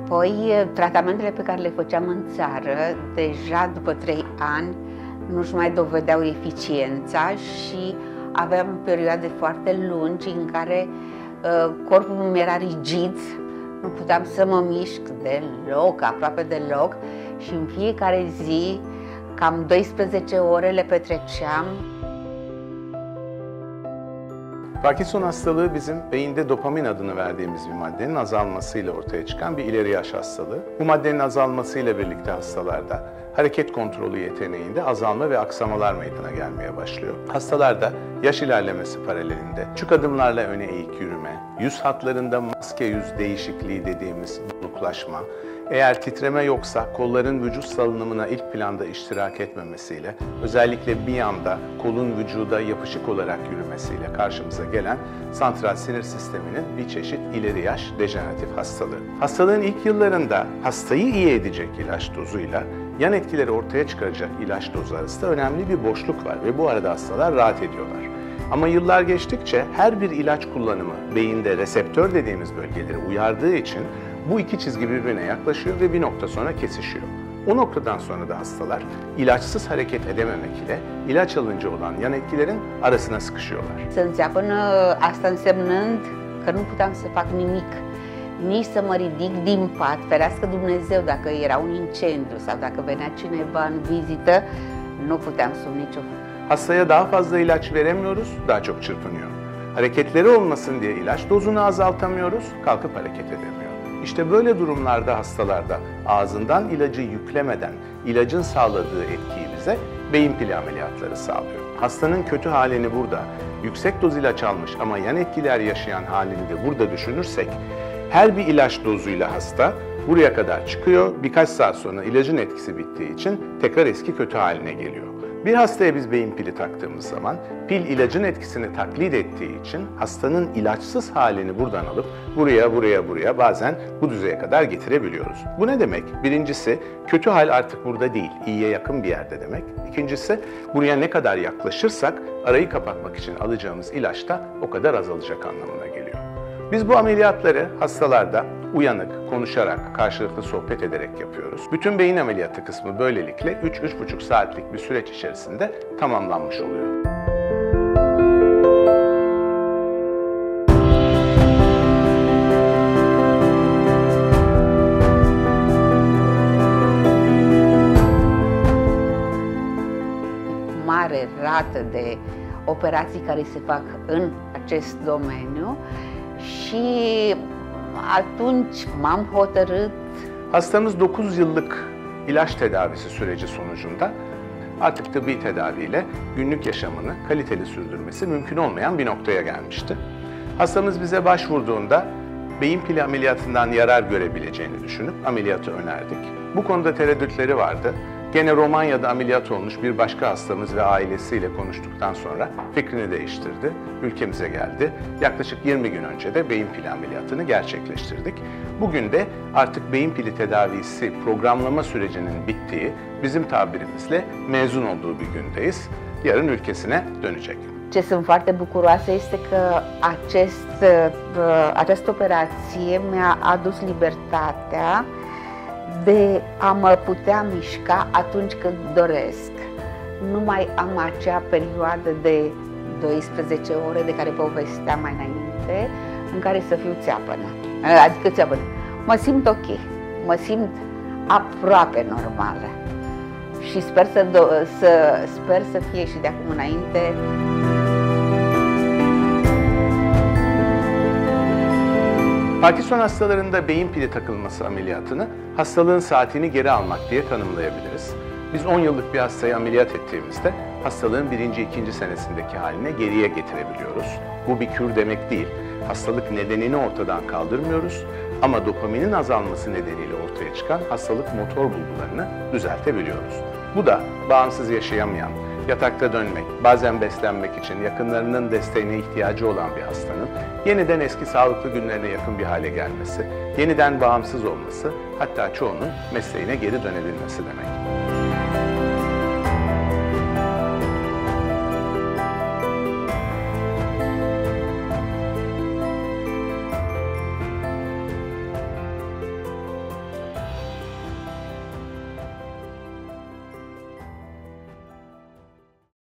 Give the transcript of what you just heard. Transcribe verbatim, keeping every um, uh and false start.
Apoi, tratamentele pe care le făceam în țară, deja după trei ani, nu-și mai dovedeau eficiența și aveam perioade foarte lungi în care uh, corpul meu era rigid, nu puteam să mă mișc deloc, aproape deloc, și în fiecare zi, cam douăsprezece ore le petreceam. Parkinson hastalığı bizim beyinde dopamin adını verdiğimiz bir maddenin azalmasıyla ortaya çıkan bir ileri yaş hastalığı. Bu maddenin azalmasıyla birlikte hastalarda hareket kontrolü yeteneğinde azalma ve aksamalar meydana gelmeye başlıyor. Hastalarda yaş ilerlemesi paralelinde küçük adımlarla öne eğik yürüme, yüz hatlarında maske yüz değişikliği dediğimiz buluklaşma, eğer titreme yoksa kolların vücut salınımına ilk planda iştirak etmemesiyle, özellikle bir anda kolun vücuda yapışık olarak yürümesiyle karşımıza gelen santral sinir sisteminin bir çeşit ileri yaş dejeneratif hastalığı. Hastalığın ilk yıllarında hastayı iyi edecek ilaç dozuyla yan etkileri ortaya çıkaracak ilaç dozu arasında önemli bir boşluk var ve bu arada hastalar rahat ediyorlar. Ama yıllar geçtikçe her bir ilaç kullanımı beyinde reseptör dediğimiz bölgeleri uyardığı için bu iki çizgi birbirine yaklaşıyor ve bir nokta sonra kesişiyor. O noktadan sonra da hastalar ilaçsız hareket edememek ile ilaç alınca olan yan etkilerin arasına sıkışıyorlar. Să înțeapă asta însemnând că nu puteam să fac nimic, nici să mă ridic din pat, ferească Dumnezeu dacă era un incendiu sau dacă venea cineva în vizită, nu puteam sub nicio. Hastaya daha fazla ilaç veremiyoruz, daha çok çırpınıyor. Hareketleri olmasın diye ilaç dozunu azaltamıyoruz, kalkıp hareket edemiyor. İşte böyle durumlarda hastalarda ağzından ilacı yüklemeden ilacın sağladığı etkiyi bize beyin pili ameliyatları sağlıyor. Hastanın kötü halini burada, yüksek doz ilaç almış ama yan etkiler yaşayan halini de burada düşünürsek, her bir ilaç dozuyla hasta buraya kadar çıkıyor, birkaç saat sonra ilacın etkisi bittiği için tekrar eski kötü haline geliyor. Bir hastaya biz beyin pili taktığımız zaman pil ilacın etkisini taklit ettiği için hastanın ilaçsız halini buradan alıp buraya buraya buraya bazen bu düzeye kadar getirebiliyoruz. Bu ne demek? Birincisi kötü hal artık burada değil, iyiye yakın bir yerde demek. İkincisi buraya ne kadar yaklaşırsak arayı kapatmak için alacağımız ilaç da o kadar azalacak anlamına geliyor. Biz bu ameliyatları hastalarda uyanık, konuşarak, karşılıklı sohbet ederek yapıyoruz. Bütün beyin ameliyatı kısmı böylelikle üç üç buçuk saatlik bir süreç içerisinde tamamlanmış oluyor. Mare rată de operații care se fac în acest domeniu și atunci m-am hotărât. Hastamız dokuz yıllık ilaç tedavisi süreci sonucunda artık tıbbi tedaviyle günlük yaşamını kaliteli sürdürmesi mümkün olmayan bir noktaya gelmişti. Hastamız bize başvurduğunda beyin pili ameliyatından yarar görebileceğini düşünüp ameliyatı önerdik. Bu konuda tereddütleri vardı. Gene Romanya'da ameliyat olmuş bir başka hastamız ve ailesiyle konuştuktan sonra fikrini değiştirdi. Ülkemize geldi. Yaklaşık yirmi gün önce de beyin pili ameliyatını gerçekleştirdik. Bugün de artık beyin pili tedavisi programlama sürecinin bittiği, bizim tabirimizle mezun olduğu bir gündeyiz. Yarın ülkesine dönecek. Ce sunt foarte bucuroasă este că acest, această operație mi-a adus libertatea de a mă putea mișca atunci când doresc. Nu mai am acea perioadă de douăsprezece ore de care povesteam mai înainte, în care să fiu țeapănă. Adică țeapănă. Mă simt ok, mă simt aproape normală și sper să, să, sper să fie și de acum înainte. Parkinson hastalarında beyin pili takılması ameliyatını hastalığın saatini geri almak diye tanımlayabiliriz. Biz on yıllık bir hastayı ameliyat ettiğimizde hastalığın birinci, ikinci senesindeki haline geriye getirebiliyoruz. Bu bir kür demek değil. Hastalık nedenini ortadan kaldırmıyoruz ama dopaminin azalması nedeniyle ortaya çıkan hastalık motor bulgularını düzeltebiliyoruz. Bu da bağımsız yaşayamayan, yatakta dönmek, bazen beslenmek için yakınlarının desteğine ihtiyacı olan bir hastanın yeniden eski sağlıklı günlerine yakın bir hale gelmesi, yeniden bağımsız olması, hatta çoğunun mesleğine geri dönebilmesi demek.